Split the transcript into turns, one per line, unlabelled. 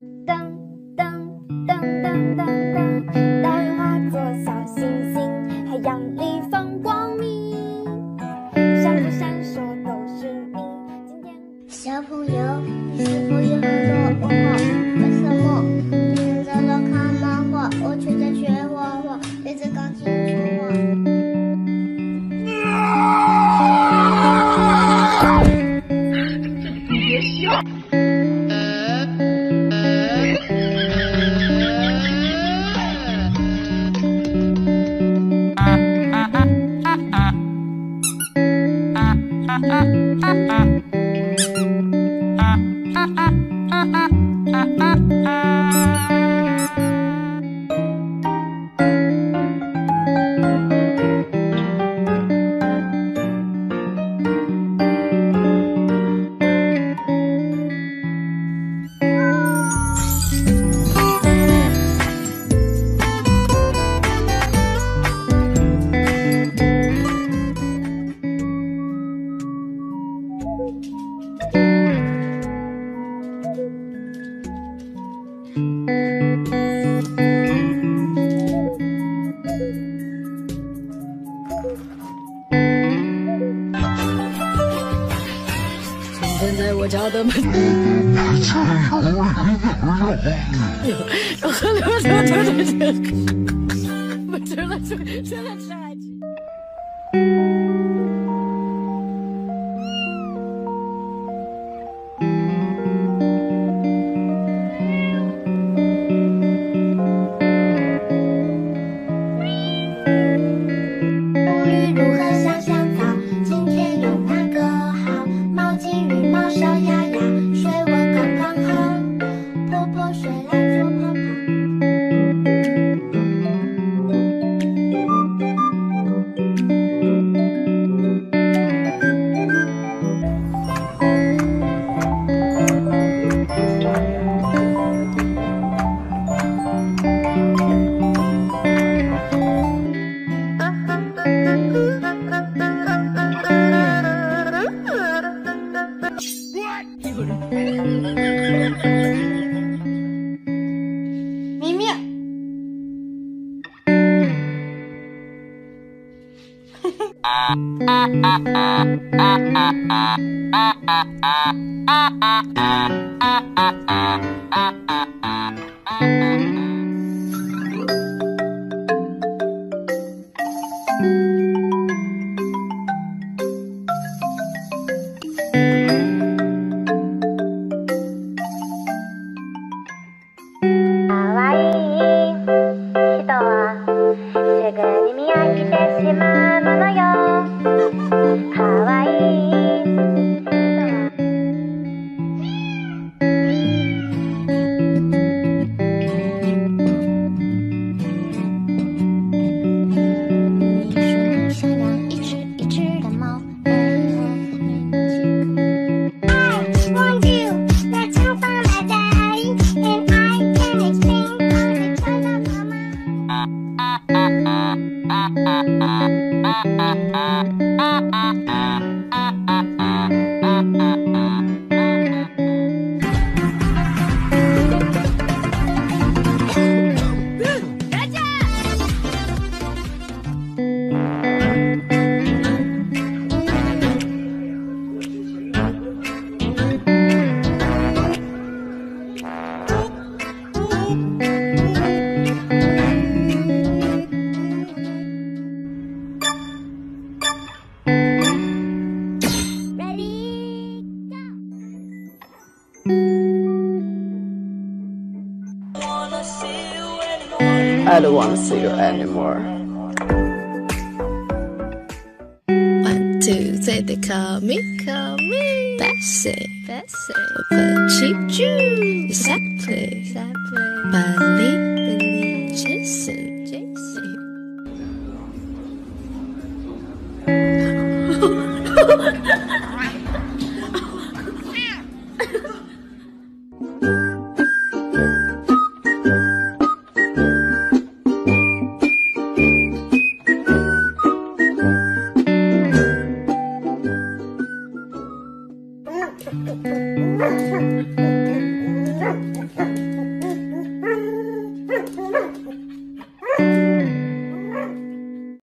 噔噔噔噔噔噔，大雨化作小星星，海洋里放光明，闪不闪烁都是你。今天
小朋友，你是否有很多问号？为什么你们在这看漫画，我却在学画画，对着钢琴说话？
你别笑。
现在我家的门。真的吃海鸡。
乌鱼如何香香草？今天用哪个好？毛巾、羽毛、小鸭鸭，水温刚刚好。泼泼水来做泡泡。咪咪。かわいい人はすぐに見飽きてしまうものよ。かわいい人は你说你想养一只一只的猫。I want you, let's go for my day, and I can explain all the time of mama.
I don't want to see you anymore.
1, 2, 3, they call me Bessie.我喷气球 Exactly. Believe Jason.
么不